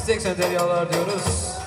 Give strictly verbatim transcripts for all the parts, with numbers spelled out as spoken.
seksen deryalar diyoruz.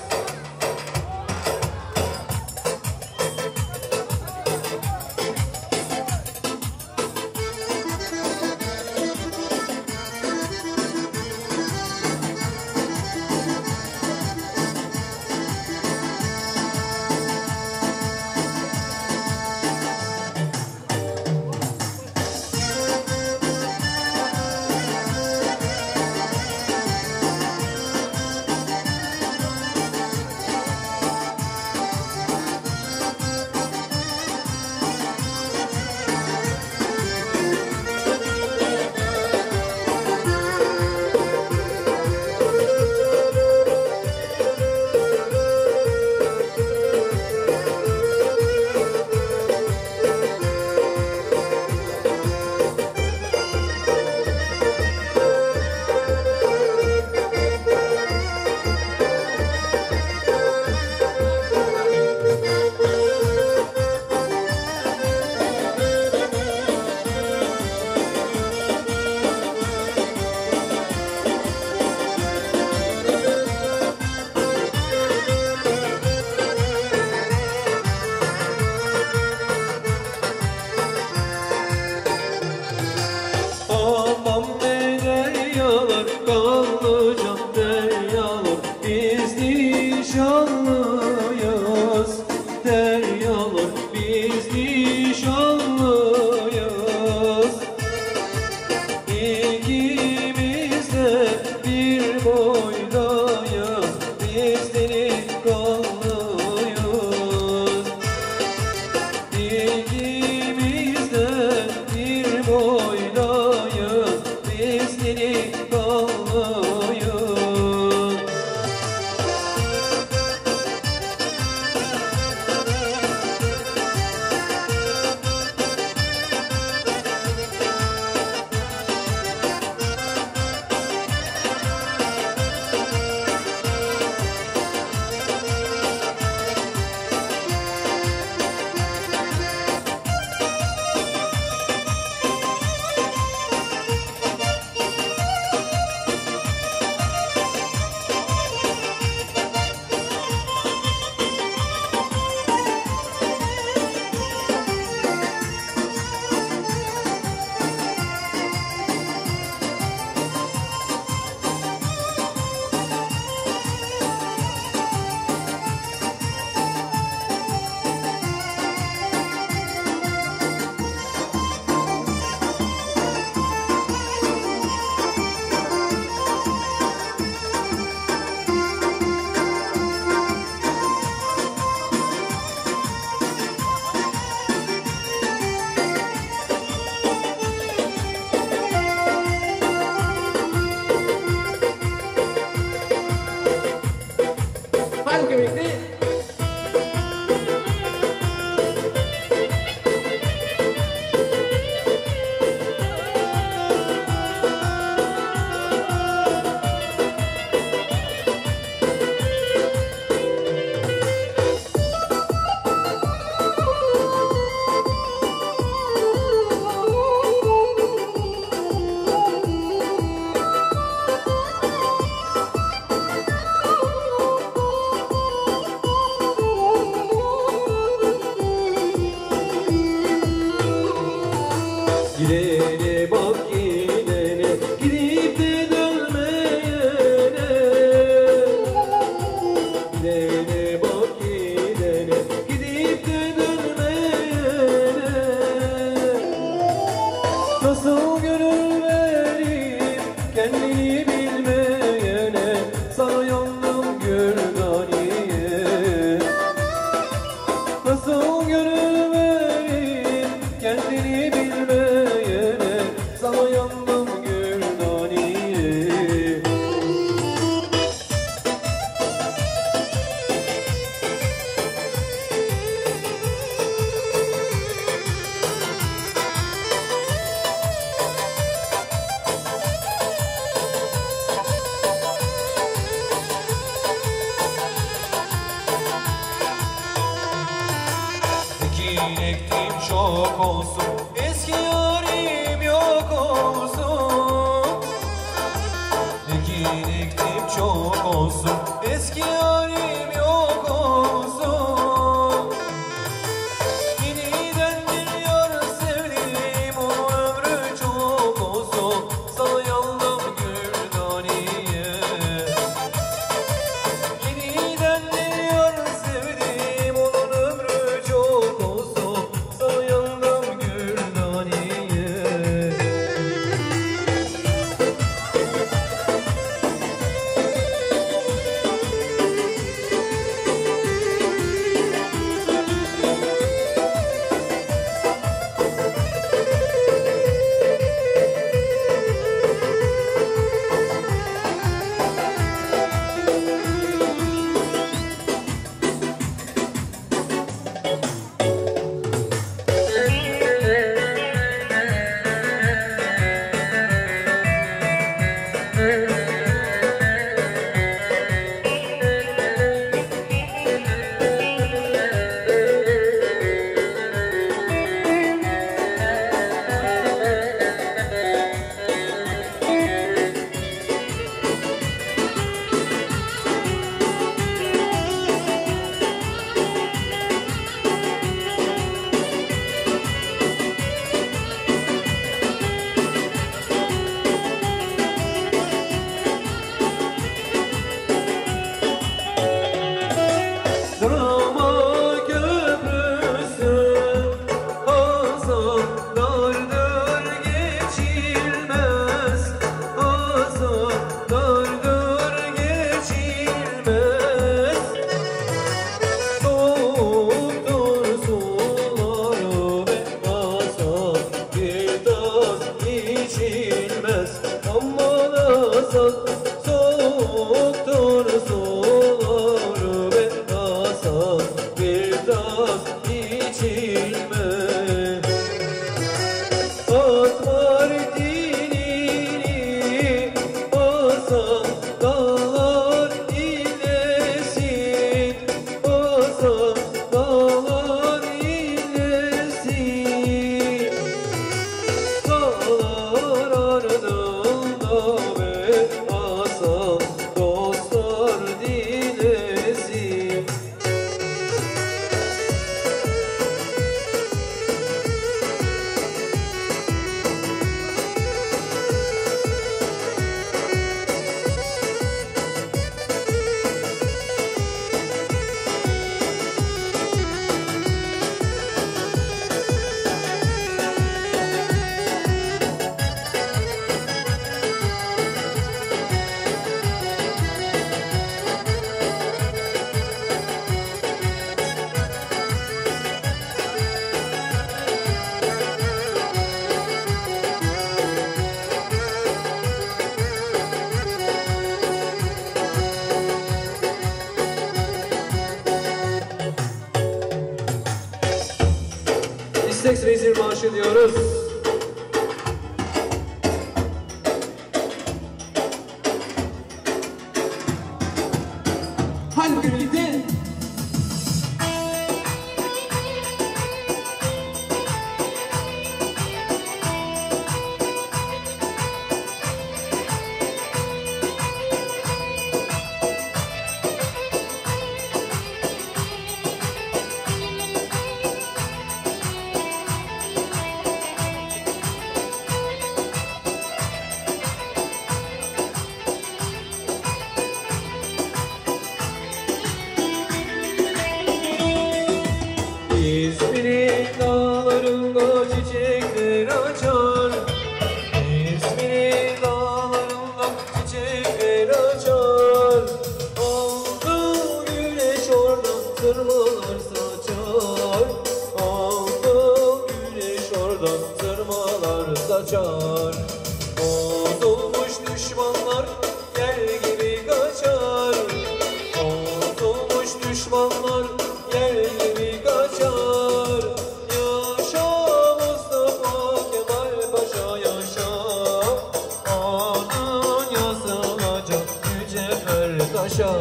Gidene bak gidene, gidip de dönmeyene. Gidene bak gidene, gidip de dönmeyene. Nasıl gönül verip kendini bilmeyene, sana yandım gürdaniye. Nasıl gönül verip kendini bilmeyene, sana yandım gürdaniye. Ekin ektim çok olsun, eski yarim yok olsun. Ekin ektim çok olsun, eski yarim yok olsun. Yeniden bir yar sevdim, o ömrü çok olsun. Sana yandım Gürdaniye. Yeniden bir yar sevdim, onun ömrü çok olsun. Sana yandım Gürdaniye. Drama köprüsü azaplardır geçilmez, azaplardır geçilmez. Soğuktur suları ve azap bir tas içilmez. Aman azap soğuktur suları ve bir tas içilmez. Atlar dilini basan dağlar inlesin, basan dağlar inlesin. Dağlar ardında ve basan dostlar dilesin. İstek Vezir Marşı diyoruz. Hadi birlikte. İzmir'in dağlarında çiçekler açar, İzmir'in dağlarında çiçekler açar. Aldı güneş orada sırmalar saçar, aldı güneş orada sırmalar saçar. Bozulmuş düşmanlar yer gibi kaçar, bozulmuş düşmanlar yer gibi kaçar. Yaşa Mustafa Kemal Paşa yaşa, adın yazılacak mücevher taşa.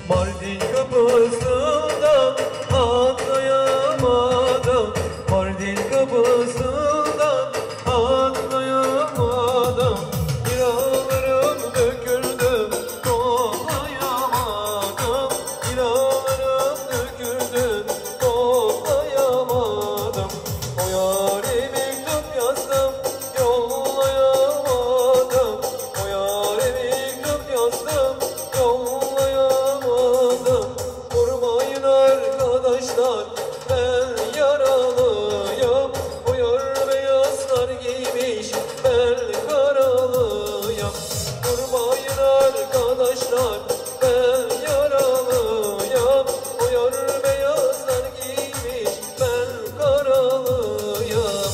Mardin kapısından atlayamadım. Mardin kapısından atlayamadım. Liralarım döküldü toplayamadım. Liralarım döküldü toplayamadım. O yâre mektup yazdım yollayamadım. O yâre mektup yazdım yollayamadım. Vurmayın arkadaşlar, ben yaralıyım. O yar beyazlar giymiş, ben karalıyım. Vurmayın arkadaşlar, ben yaralıyım. O yar beyazlar giymiş, ben karalıyım.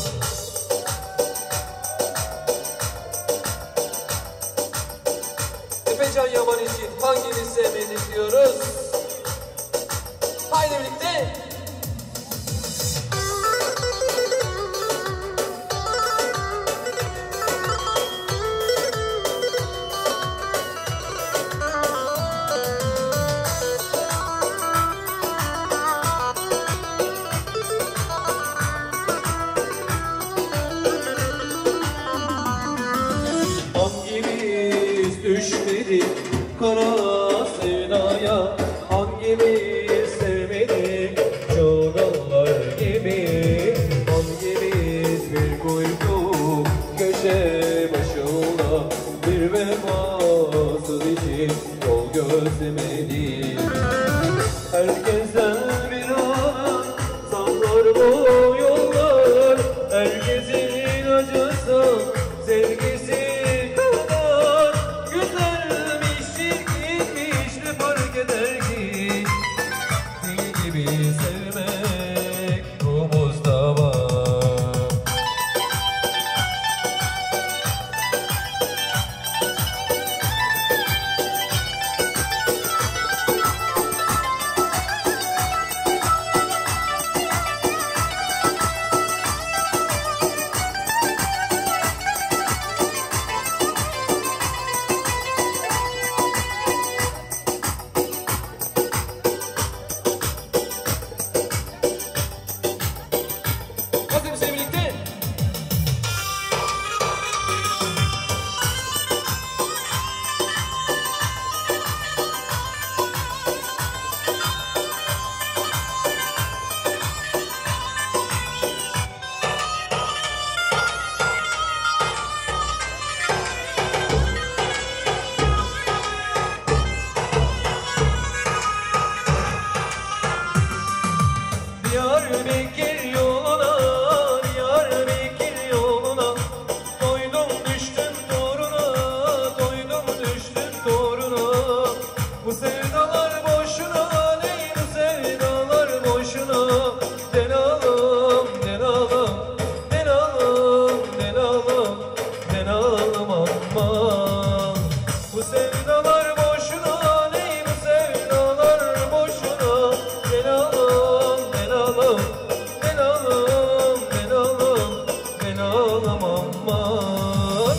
Efecan Yaman için hangimiz sevmedik diyoruz? Haydi birlikte. Hangimiz düşmedik kara sevdaya? Hangimiz sevmedik çağlar gibi? Hangimiz bir koyduk köşe başına, bir vefasız için yol gözlemedik? Herkesten bir an sallar bu yollar, herkesin acısı sevgisi kadar güzelmiş, çirkinmiş, ne fark eder ki? Deli gibi sevmek ruhumuzda var. Hadi bize birlikte. Diyarbakır yoluna, Diyarbakır yoluna, doydum düştüm doğruna, doydum düştüm doğruna. Bu sevdalar boşuna, ney bu sevdalar boşuna? Delalım, delalım, delalım, delalım, delalım aman. Bu sevdalar boşuna, ney bu sevdalar boşuna? Delalım, delalım, delalım, delalım, delalım aman.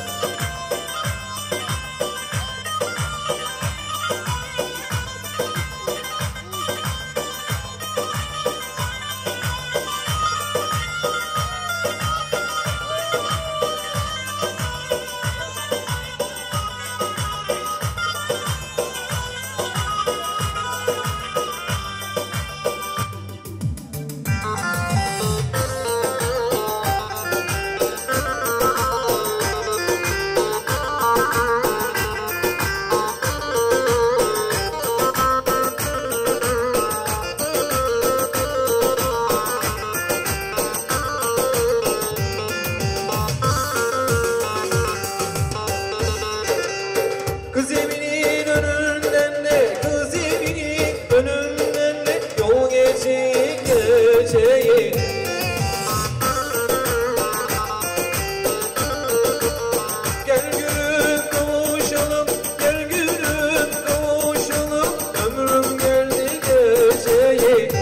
Kız evinin önünden de, kız evinin önünden de yol geçik geçeyim. Gel gülüm kavuşalım, gel gülüm kavuşalım, ömrüm geldi geçeyim.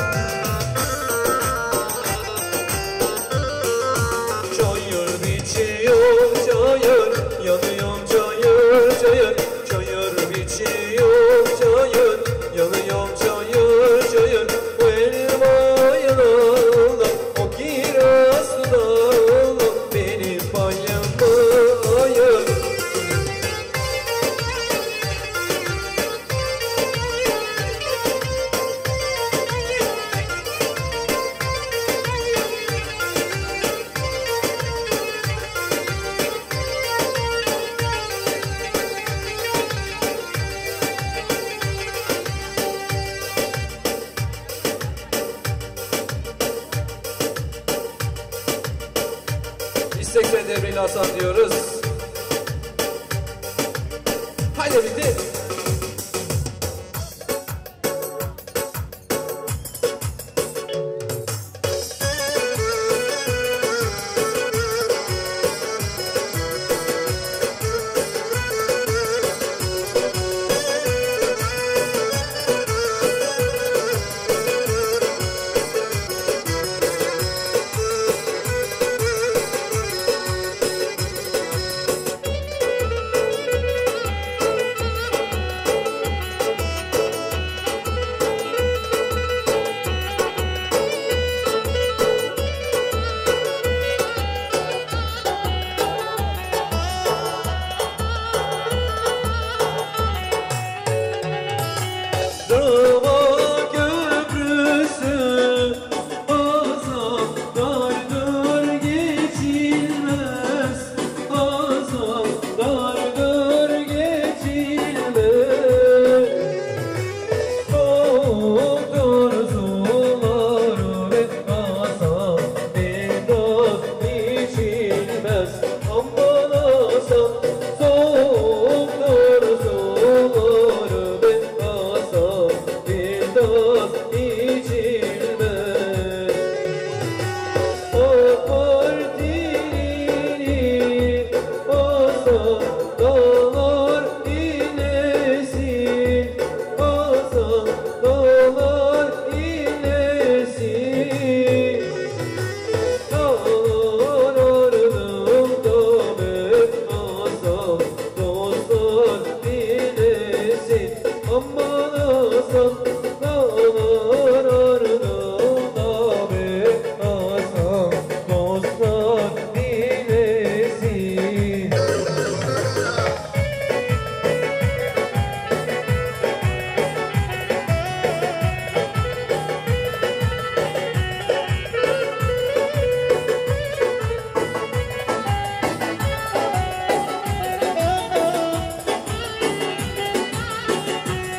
Çayır biçiyor çayır, yanıyor çayır çayır, çayır biçiyor. seksen devreli Hasan diyoruz. Haydi bitti.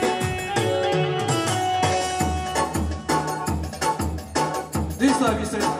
Düz servisi